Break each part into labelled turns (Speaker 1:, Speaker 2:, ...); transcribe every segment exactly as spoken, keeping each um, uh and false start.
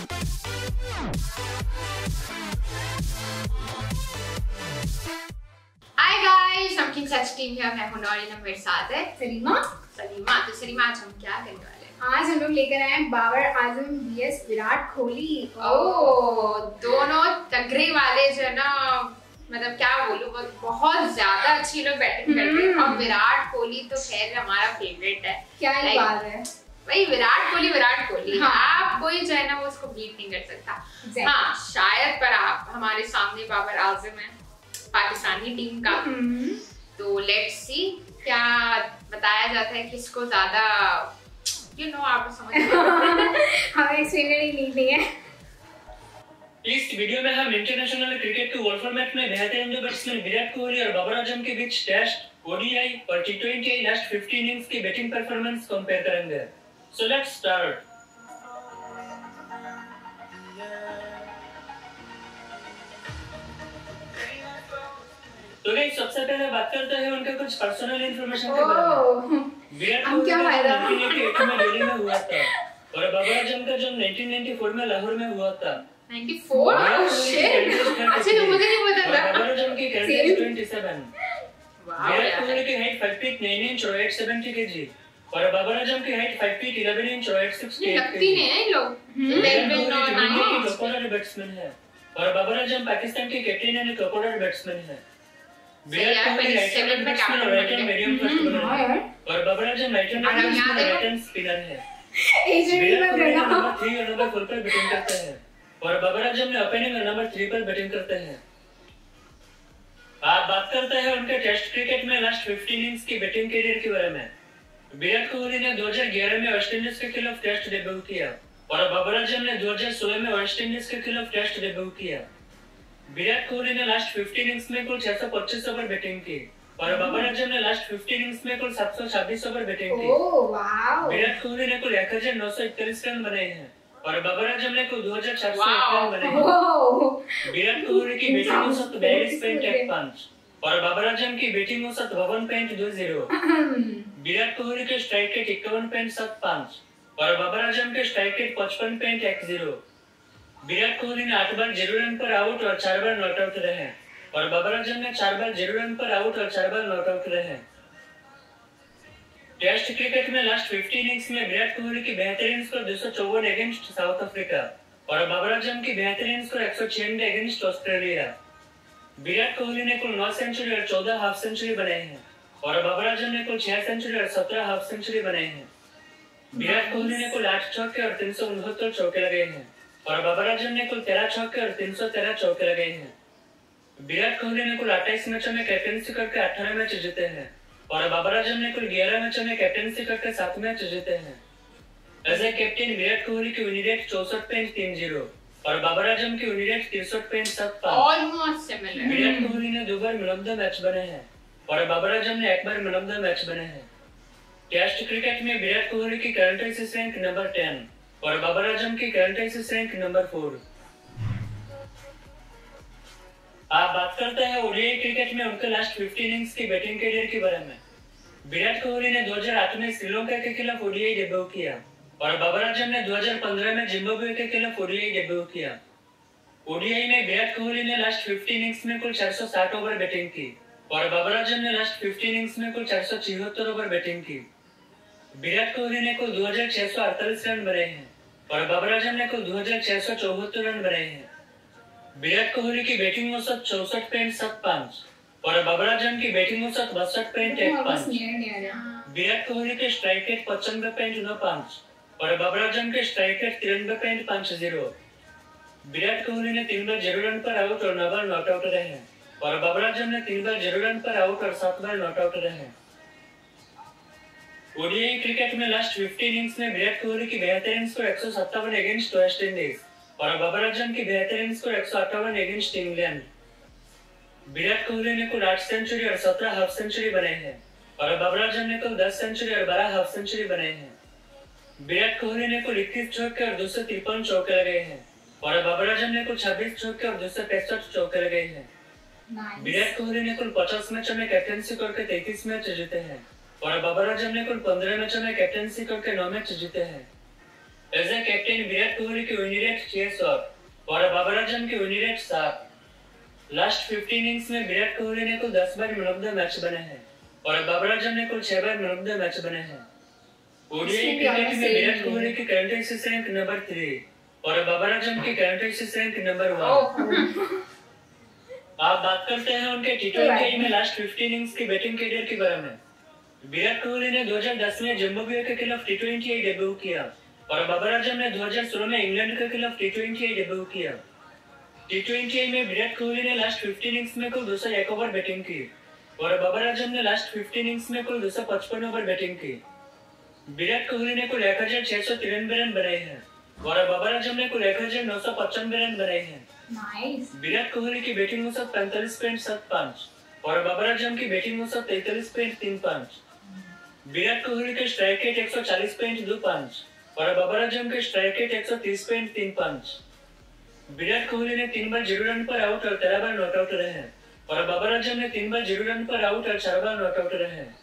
Speaker 1: हाय guys, हम kings H team है। मैं हूं नौरीन, मेरे साथ है
Speaker 2: सलीमा।
Speaker 1: सलीमा तो सलीमा आज हम क्या करने वाले हैं?
Speaker 2: आज हम लोग लेकर आए हैं बाबर आजम वीएस विराट कोहली।
Speaker 1: ओह, दोनों तगड़े वाले जो है ना, मतलब क्या बोलूं, बहुत ज्यादा अच्छी लोग बैटिंग करते हैं। और विराट कोहली तो खैर हमारा फेवरेट है।
Speaker 2: क्या ही बात है
Speaker 1: भाई, विराट कोहली विराट कोहली
Speaker 2: हाँ।
Speaker 1: आप कोई जो है ना वो उसको बीट नहीं कर सकता। exactly. हाँ, शायद पर आप हमारे सामने बाबर आजम है पाकिस्तानी टीम का। तो लेट्स सी क्या बताया जाता है, किसको ज्यादा यू नो आप समझ
Speaker 2: हमें एक्सप्लेनर ही नहीं है।
Speaker 3: इस वीडियो में हम इंटरनेशनल क्रिकेट के वर्ल्ड फॉर्मेट में बेहतरीन दो बैट्समैन विराट कोहली और बाबर आजम के बीच टेस्ट, ओडीआई और T twenty last fifteen innings की बैटिंग परफॉर्मेंस कंपेयर करेंगे। So let's start. तो गाइस, सबसे पहले बात करते हैं उनके कुछ पर्सनल इंफॉर्मेशन के बारे में। विराट कोहली का जन्म उन्नीस सौ अट्ठासी में दिल्ली में हुआ था और बाबर आजम का जन्म उन्नीस सौ चौरानवे में लाहौर में हुआ था।
Speaker 1: चौरानवे? शिट, अच्छा तो मुझे नहीं पता था।
Speaker 3: बाबर आजम की कैरेक्टर सत्ताईस। विराट कोहली की हाइट पाँच फीट नौ इंच और एक सौ सत्तर केजी और बाबर आजम की हाइट पाँच फीट ग्यारह इंच और एक सौ अड़सठ केजी।
Speaker 1: लगती नहीं है लोग।
Speaker 3: विराट कोहली की टॉप ऑर्डर बैट्समैन है और बाबर आजम पाकिस्तान के captain and top order batsman है। Virat Kohli right hand batsman और right hand medium fast bowler है और Babar Azam right hand batsman और राइट हैंड स्पिनर है। विराट कोहली नंबर तीन और नंबर चार पर बैटिंग करते हैं और बाबर आजम ने ओपनिंग और नंबर तीन पर बैटिंग करते हैं। आप बात करते हैं उनके टेस्ट क्रिकेट में लास्ट पंद्रह इनिंग्स की बैटिंग करियर के बारे में। विराट कोहली ने दो हज़ार ग्यारह में वेस्ट इंडीज के खिलाफ टेस्ट डेब्यू किया और बाबर आजम ने दो हज़ार सोलह में वेस्ट इंडीज के खिलाफ टेस्ट डेब्यू किया। विराट कोहली ने लास्ट पंद्रह इनिंग्स में कुल छह सौ पच्चीस ओवर बैटिंग की और बाबर आजम ने लास्ट पंद्रह इनिंग्स में कुल सात सौ छब्बीस ओवर बैटिंग की।
Speaker 2: Oh wow.
Speaker 3: विराट कोहली ने कुल एक हज़ार नौ सौ इकतालीस रन बनाए हैं और बाबर आजम ने कुल दो हज़ार चार सौ एक रन बनाए हैं। विराट कोहली की बैटिंग औसत बयालीस पॉइंट एक पाँच और बाबर आजम की बैटिंग औसत बावन पॉइंट दो शून्य। विराट कोहली के स्ट्राइक रेट इक्यावन पॉइंट सात पाँच और बाबर आजम के स्ट्राइक रेट पचपन पॉइंट एक शून्य। विराट कोहली ने आठ बार जीरो रन पर आउट और चार बार नॉट आउट रहे और बाबर आजम ने चार बार जीरो रन पर आउट और चार बार नॉट आउट रहे। टेस्ट क्रिकेट में लास्ट पंद्रह इनिंग्स में विराट कोहली की बेहतरीन स्कोर दो सौ चौवन अगेंस्ट साउथ अफ्रीका और बाबर आजम की बेहतरीन स्कोर एक सौ छियानवे अगेंस्ट ऑस्ट्रेलिया। विराट कोहली ने कुल नौ सेंचुरी और चौदह हाफ सेंचुरी बनाए हैं और बाबर आजम ने कुल छह सेंचुरी और सत्रह हाफ सेंचुरी बनाए हैं। विराट कोहली ने कुल आठ छक्के और तीन सौ उनहत्तर चौके लगाए हैं और बाबर आजम ने कुल तेरह छक्के और तीन सौ तेरह चौके लगाए हैं। विराट कोहली ने कुल अट्ठाईस मैचों में कैप्टनसी करके अठारह मैच जीते हैं और बाबर आजम ने कुल ग्यारह मैचों में कैप्टनसी करके सात मैच जीते हैं। As a captain Virat Kohli की विन रेट चौसठ पॉइंट तीन शून्य और बाबर आजम की विन रेट तिरसठ पॉइंट सात पाँच।
Speaker 1: Almost similar.
Speaker 3: विराट कोहली ने दो बार मैन ऑफ द मैच बने हैं और बाबर आजम ने एक बार मैन ऑफ द मैच बने हैं। टेस्ट क्रिकेट में विराट कोहली की करंट आईसीसी रैंक नंबर दस और बाबर आजम की करंट आईसीसी रैंक नंबर चार। आप बात करते हैं ओडीआई क्रिकेट में उनके लास्ट पंद्रह इनिंग्स की बैटिंग करियर के बारे में। विराट कोहली ने दो हज़ार आठ में श्रीलंका के खिलाफ ओडीआई डेब्यू किया और बाबर आजम ने दो हज़ार पंद्रह में जिम्बाब्वे के खिलाफ ओडीआई डेब्यू किया। ओडीआई में विराट कोहली ने लास्ट पंद्रह इनिंग्स में कुल चार सौ साठ ओवर बैटिंग की और बाबर आजम ने लास्ट पंद्रह इनिंग्स में कुल चार सौ छिहत्तर ओवर बैटिंग की। विराट कोहली ने कुल दो हज़ार छह सौ अड़तालीस रन बनाए हैं और बाबर आजम ने कुल दो हज़ार छह सौ चौहत्तर रन बनाए हैं। विराट कोहली की बैटिंग औसत चौसठ पॉइंट सात पाँच और बाबर आजम की बैटिंग औसत बासठ पॉइंट एक पाँच। विराट कोहली के स्ट्राइक रेट पचानवे पॉइंट नौ पाँच और बाबर आजम के स्ट्राइक रेट तिरानवे पॉइंट पाँच शून्य। विराट कोहली ने तीन बार जीरो रन पर आउट और नौ बार नॉट आउट रहे और बाबर आजम ने तीन बार जीरो रन पर आउट और सात बार नॉट आउट रहे। ओडीआई क्रिकेट में लास्ट पंद्रह इनिंग्स में विराट कोहली की बेहतरीन स्कोर एक सौ सत्तावन अगेंस्ट वेस्ट इंडीज और बाबर आजम की बेहतरीन स्कोर एक सौ अट्ठावन अगेंस्ट इंग्लैंड। विराट कोहली ने कुल आठ सेंचुरी और सत्रह हाफ सेंचुरी बनाए हैं और बाबर आजम ने कुल दस सेंचुरी और बारह हाफ सेंचुरी बनाए हैं। विराट कोहली ने कुल इक्कीस छक्के और दो सौ तिरपन चौके लगाए हैं और बाबर आजम ने कुल छब्बीस छक्के और दो सौ पैंसठ चौके लगाए हैं। विराट कोहली ने कुल पचास मैचों में कैप्टनसी करके तैंतीस मैच जीते हैं और बाबर आजम ने कुल पंद्रह मैचों में कैप्टनसी करके नौ मैच जीते हैं। As a captain captain Virat Kohli की विन रेट छह सौ और बाबर आजम की विन रेट सात। लास्ट फिफ्टीन इनिंग्स में विराट कोहली ने कुल दस बार मैन ऑफ द मैच बने हैं और बाबर आजम ने कुल छह बार मैन ऑफ द मैच बने हैं। ओडीआई क्रिकेट में विराट कोहली की current ICC rank number three और बाबर आजम की current ICC rank number one. आप बात करते हैं उनके टी ट्वेंटी में लास्ट फिफ्टीन इनिंग्स की बैटिंग कैरियर के बारे में। विराट कोहली ने दो हज़ार दस में जिम्बाब्वे के खिलाफ टी ट्वेंटी डेब्यू किया और बाबर आजम ने दो हज़ार सोलह में इंग्लैंड के खिलाफ टी ट्वेंटी डेब्यू किया। टी ट्वेंटी में विराट कोहली ने लास्ट फिफ्टीन इनिंग्स में कुल दो सौ एक ओवर बैटिंग की और बाबर आजम ने लास्ट फिफ्टीन इनिंग्स में कुल दो सौ पचपन ओवर बैटिंग की। विराट कोहली ने कुल एक हजार छह सौ तिरानवे रन बनाए हैं और बाबर आजम ने कुल एक हजार नौ सौ पचानवे रन बनाए हैं।
Speaker 2: नाइस।
Speaker 3: विराट कोहली की बैटिंग औसत पैंतालीस पॉइंट सात पाँच और बाबर आजम की बैटिंग औसत तैंतालीस पॉइंट तीन पाँच। विराट कोहली के स्ट्राइक रेट एक सौ चालीस पॉइंट दो पाँच और बाबर आजम के स्ट्राइक रेट एक सौ तीस पॉइंट तीन पाँच। विराट कोहली ने तीन बार जीरो रन पर आउट और तेरह बार नॉट आउट रहे हैं और बाबर आजम ने तीन बार जीरो रन पर आउट और चार बार नॉट आउट रहे हैं।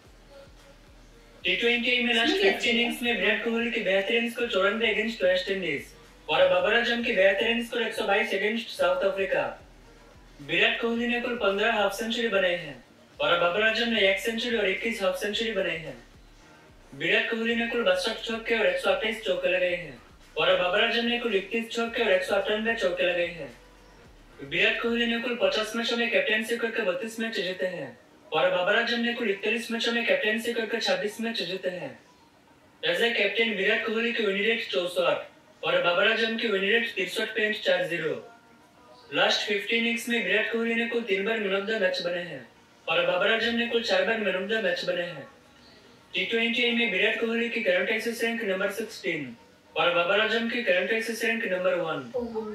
Speaker 3: टी ट्वेंटी में लास्ट फिफ्टीन इनिंग्स में विराट कोहली की बेहतरीन स्कोर चौरानवे अगेंस्ट वेस्ट इंडीज और बाबर आजम की बेहतरीन स्कोर एक सौ बाईस against South Africa. Virat Kohli ने कुल पंद्रह हाफ सेंचुरी बनाए हैं और बाबर आजम ने एक सेंचुरी और इक्कीस हाफ सेंचुरी बनाए हैं। विराट कोहली ने कुल बासठ छक्के और एक सौ अट्ठाईस चौके लगाए हैं और बाबर आजम ने कुल इकतीस छक्के और एक सौ अट्ठानवे चौके लगाए हैं। विराट कोहली ने कुल पचास मैचों में कैप्टेंसी करके बत्तीस मैच जीते हैं और बाबर आजम ने कुल इकतालीस मैचों में कैप्टेंसी करके छब्बीस मैच जीते हैं। As a captain Virat Kohli की विन रेट चौसठ और बाबर आजम की विन रेट तिरसठ पॉइंट चार जीरो। लास्ट फिफ्टीन इनिंग्स में विराट कोहली ने कुल तीन बार मैन ऑफ द मैच बने हैं और बाबर आजम ने कुल चार बार मैन ऑफ द मैच बने हैं। टी ट्वेंटी में विराट कोहली की करंट एक्सिस रैंक नंबर सोलह और बाबर आजम की current ICC rank number one.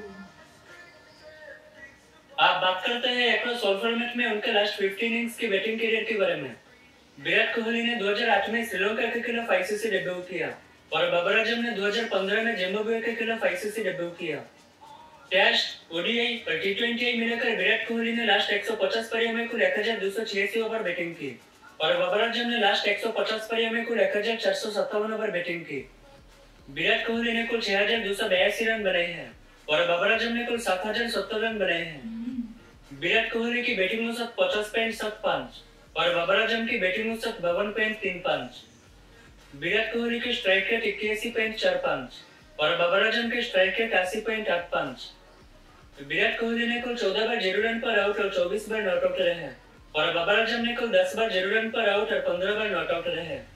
Speaker 3: आप बात करते हैं अक्रॉस ऑल फॉर्मेट में उनके लास्ट फिफ्टीन इनिंग्स की बैटिंग कैरियर के बारे में। विराट कोहली ने दो हज़ार आठ में श्रीलंका के खिलाफ आईसीसी डेब्यू किया और बाबर आजम ने दो हज़ार पंद्रह में जिम्बाब्वे के खिलाफ आईसीसी डेब्यू किया। टेस्ट, ओडीआई और टी ट्वेंटी मिलाकर विराट कोहली ने लास्ट एक सौ पचास पारियों में कुल एक हजार दो सौ छियासी ओवर बैटिंग की और बाबर आजम ने लास्ट एक सौ पचास पारियों में कुल एक हजार चार सौ सत्तावन ओवर बैटिंग की। विराट कोहली ने कुल छह हजार दो सौ बयासी रन बनाए हैं और बाबर आजम ने कुल सात हजार सत्तर रन बनाए हैं। विराट कोहली की बैटिंग औसत पचास पॉइंट सात पाँच और बाबर आजम की बैटिंग औसत बावन पॉइंट तीन पाँच। विराट कोहली की स्ट्राइक रेट इक्यासी पॉइंट चार पाँच और बाबर आजम की स्ट्राइक रेट अस्सी पॉइंट आठ पाँच। विराट कोहली ने कुल चौदह बार जीरो रन पर आउट और चौबीस बार नॉट आउट रहे हैं और बाबर आजम ने कुल दस बार जीरो रन पर आउट और पंद्रह बार नॉट आउट रहे हैं।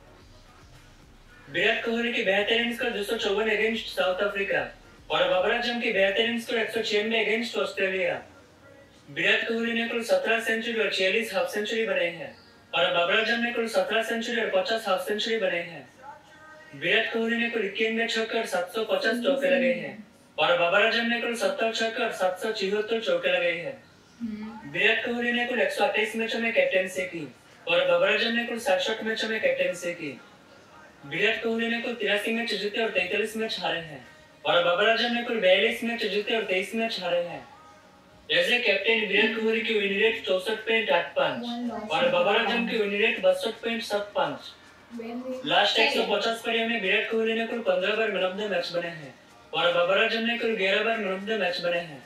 Speaker 3: विराट कोहली की बेहतरीन स्कोर दो सौ चौवन अगेंस्ट साउथ अफ्रीका और बाबर आजम की बेहतरीन स्कोर एक सौ छियानवे अगेंस्ट ऑस्ट्रेलिया। विराट कोहली ने कुल सत्रह सेंचुरी और छियालीस हाफ सेंचुरी बनाए हैं और बाबर आजम ने कुल सत्रह सेंचुरी और पचास हाफ सेंचुरी बनाए हैं। विराट कोहली ने कुल इक्यानवे छक्के और सात सौ पचास चौके लगाए हैं और बाबर आजम ने कुल सत्तर छक्के और सात सौ छिहत्तर चौके लगाए हैं। विराट कोहली ने कुल एक सौ अट्ठाईस मैचों में कैप्टेंसी की और बाबर आजम ने कुल सड़सठ मैचों में कैप्टेंसी की। विराट कोहली ने कुल तिरासी मैच जीते और तैंतालीस मैच हारे हैं और बाबर आजम ने कुल बयालीस मैच जीते और तेईस मैच हारे हैं। As a captain Virat Kohli की विन रेट चौसठ पॉइंट आठ पाँच और बाबर आजम की विन रेट बासठ पॉइंट सात पाँच। लास्ट एक सौ पचास पारियों में विराट कोहली ने कुल पंद्रह बार मैन ऑफ द मैच बने हैं और बाबर आजम ने कुल ग्यारह बार मैन ऑफ द मैच बने हैं।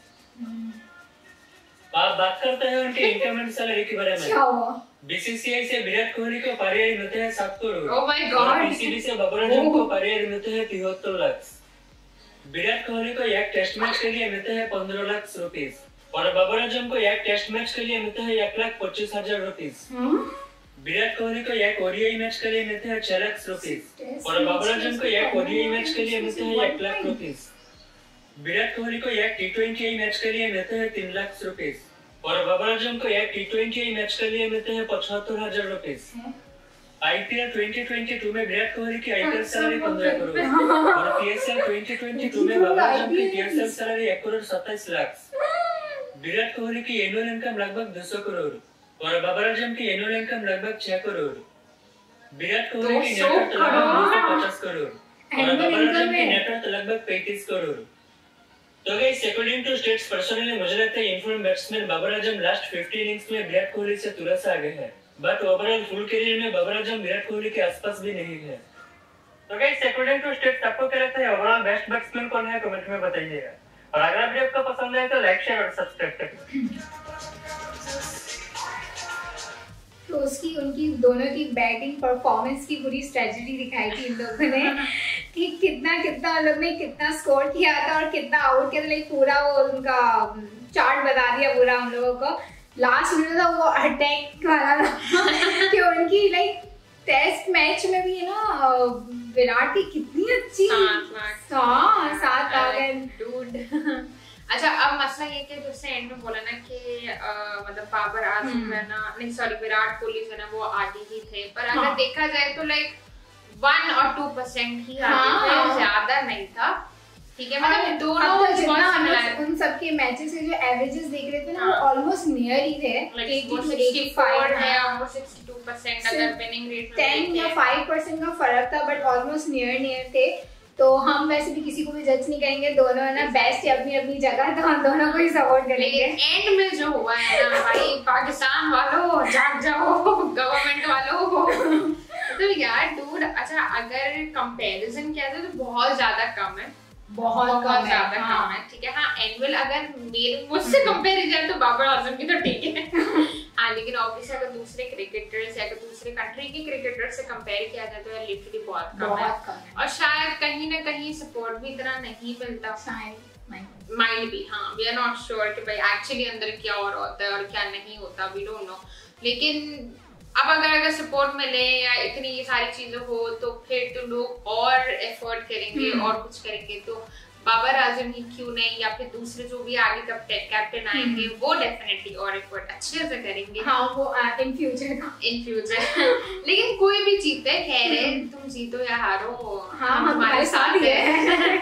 Speaker 3: आप बात करते हैं उनके इनकम एंड सैलरी के बारे में। बीसीसीआई से विराट कोहली को पारिवारिक मिलते हैं सात करोड़
Speaker 1: Oh my God!
Speaker 3: और पीसीबी से बाबर आजम को पारिवारिक मिलते हैं तिहत्तर लाख। विराट कोहली को एक टेस्ट मैच के लिए मिलते हैं पंद्रह लाख रुपीस और बाबर आजम को एक टेस्ट मैच के लिए मिलते हैं एक लाख पच्चीस हजार रुपीस। विराट कोहली को एक ओडीआई मैच के लिए मिलते हैं छह लाख रुपीस और बाबर आजम को एक ओडीआई मैच के लिए मिलते हैं एक लाख रुपीस। विराट कोहली को एक टी ट्वेंटी मैच के लिए मिलते हैं तीन लाख रुपीस और बाबर आजम को एक टी ट्वेंटी मैच के लिए मिलते हैं पचहत्तर हजार rupees. IPL twenty twenty two में विराट कोहली की आईपीएल सैलरी पंद्रह करोड़ और पीएसएल ट्वेंटी ट्वेंटी टू में बाबर आजम की पीएसएल सैलरी एक करोड़ सत्ताईस लाख। विराट कोहली की एनुअल इनकम लगभग दो सौ करोड़ और बाबर आजम की एनुअल इनकम लगभग छह करोड़। विराट कोहली की नेट वर्थ लगभग दो सौ पचास करोड़ और बाबर आजम की नेट वर्थ लगभग पैंतीस करोड़। तो guys, according to stats personally मुझे लगता है in form batsman Babar Azam last fifty innings में विराट कोहली से थोड़ा सा आगे है, बट ओवरऑल फुल करियर में बाबर आजम विराट कोहली के आसपास भी नहीं है। तो गाइस, अकॉर्डिंग टू स्टेट्स आपको क्या लगता है बेस्ट बैट्समैन कौन है कमेंट में बताइएगा, और अगर वीडियो आपको पसंद आए तो लाइक शेयर और सब्सक्राइब करिए।
Speaker 2: तो उसकी उनकी दोनों की बैटिंग परफॉर्मेंस की पूरी स्ट्रेटजी दिखाई थी इन लोगों ने कि कितना कितना लोग ने कितना स्कोर किया था और कितना आउट किया था, लाइक पूरा वो उनका चार्ट बता दिया पूरा हम लोगों को। लास्ट में था वो अटैक वाला था कि उनकी लाइक टेस्ट मैच में भी है ना विराट की कितनी अच्छी हाँ सात आ गए डूड।
Speaker 1: अच्छा अब मसला ये कि जैसे एंड में बोला ना कि मतलब बाबर आजम है ना, नहीं सॉरी विराट कोहली जो है ना वो आगे ही थे, पर अगर देखा जाए तो लाइक वन और टू परसेंट ही आगे थे, ज्यादा नहीं था। ठीक है, मतलब दोनों जितना
Speaker 2: उन सबके मैचेस के जो एवरेजेस देख रहे थे ना वो ऑलमोस्ट नियर ही थे,
Speaker 1: चौंसठ है और बासठ परसेंट अगर विनिंग रेट
Speaker 2: टेन या फाइव परसेंट का फर्क था, बट ऑलमोस्ट नियर नियर थे। तो हम वैसे भी किसी को भी जज नहीं करेंगे, दोनों है ना बेस्ट है अपनी अपनी जगह, तो हम दोनों को ही सपोर्ट करेंगे।
Speaker 1: एंड में जो हुआ है ना भाई, पाकिस्तान वालों जाग जाओ, गवर्नमेंट वालों तो यार डूड। अच्छा अगर कंपैरिजन किया जाए तो बहुत ज्यादा कम है,
Speaker 2: बहुत
Speaker 1: बहुत ज्यादा कम है। ठीक है, हाँ एनुअल अगर मेरे मुझसे कंपेयर किया जाए तो बाबर आजम की तो ठीक है हाँ, लेकिन ऑब्वियसली अगर दूसरे क्रिकेटर्स या अगर दूसरे कंट्री के क्रिकेटर्स से कंपेयर किया जाए तो यार लिटरली बहुत कम है, और शायद कहीं ना कहीं सपोर्ट भी इतना नहीं मिलता, माइंड भी। हाँ वी आर नॉट श्योर कि भाई एक्चुअली अंदर क्या और होता है और क्या नहीं होता, वी डोंट नो। लेकिन अब अगर अगर सपोर्ट मिले या इतनी ये सारी चीजें हो तो फिर तो लोग और एफर्ट करेंगे और कुछ करेंगे। तो बाबर आजम ही क्यों नहीं, या फिर दूसरे जो भी आगे कैप्टन आएंगे वो डेफिनेटली और एफर्ट अच्छे से करेंगे।
Speaker 2: हाँ वो इन फ्यूचर
Speaker 1: इन फ्यूचर लेकिन कोई भी जीते, खैर है तुम जीतो या हारो
Speaker 2: हाँ
Speaker 1: हम हमारे साथ है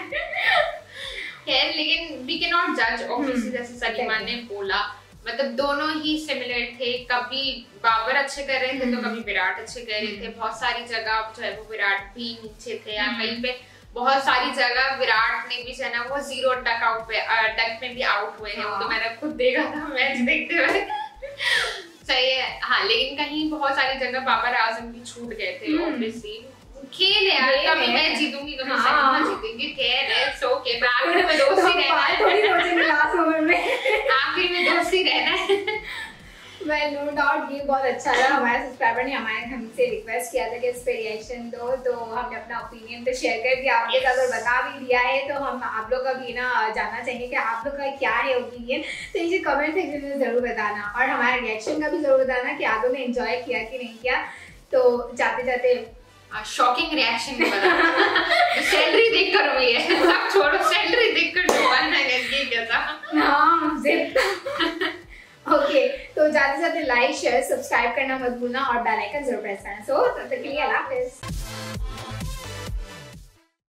Speaker 1: खैर, लेकिन वी कैन नॉट जज ऑब्वियसली, जैसे सलीमा ने बोला मतलब दोनों ही सिमिलर थे, कभी बाबर अच्छे कर रहे थे तो कभी विराट अच्छे कर रहे थे। बहुत सारी जगह जो है वो विराट भी नीचे थे, या कहीं पे बहुत सारी जगह विराट ने भी जो है ना वो जीरो डक आउट पे डक में भी आउट हुए हैं, वो तो मैंने खुद देखा था मैच देखते हुए सही है। हाँ लेकिन कहीं बहुत सारी जगह बाबर आजम भी छूट गए थे। ऑब्वियसली खेल है यार, कभी मैं जीतूंगी कभी सलीमा जीतेंगी, खेल है, सो के आखिर में दोस्ती रहना है,
Speaker 2: लास्ट ओवर में
Speaker 1: आखिर में दोस्ती रहना है।
Speaker 2: वेल नो डाउट ये बहुत अच्छा लगा। हमारे सब्सक्राइबर ने हमारे हमसे रिक्वेस्ट किया था कि इस पे रिएक्शन दो, तो हमने अपना ओपिनियन तो शेयर कर दिया आपके साथ और बता भी दिया है। तो हम आप लोग का भी ना जानना चाहेंगे कि आप लोग का क्या है ओपिनियन, तो नीचे कमेंट सेक्शन में जरूर बताना, और हमारे रिएक्शन का भी जरूर बताना कि आप लोगों ने एंजॉय किया कि नहीं किया। तो जाते जाते
Speaker 1: शॉकिंग रिएक्शन सैलरी देखकर हुई है, अब छोड़ो सैलरी देखकर जो है ये कैसा
Speaker 2: हाँ जिप ओके तो जाते जाते लाइक शेयर सब्सक्राइब करना मत भूलना और बेल आइकन जरूर प्रेस करना। सो तब तक के लिए अल्लाह हाफिज़।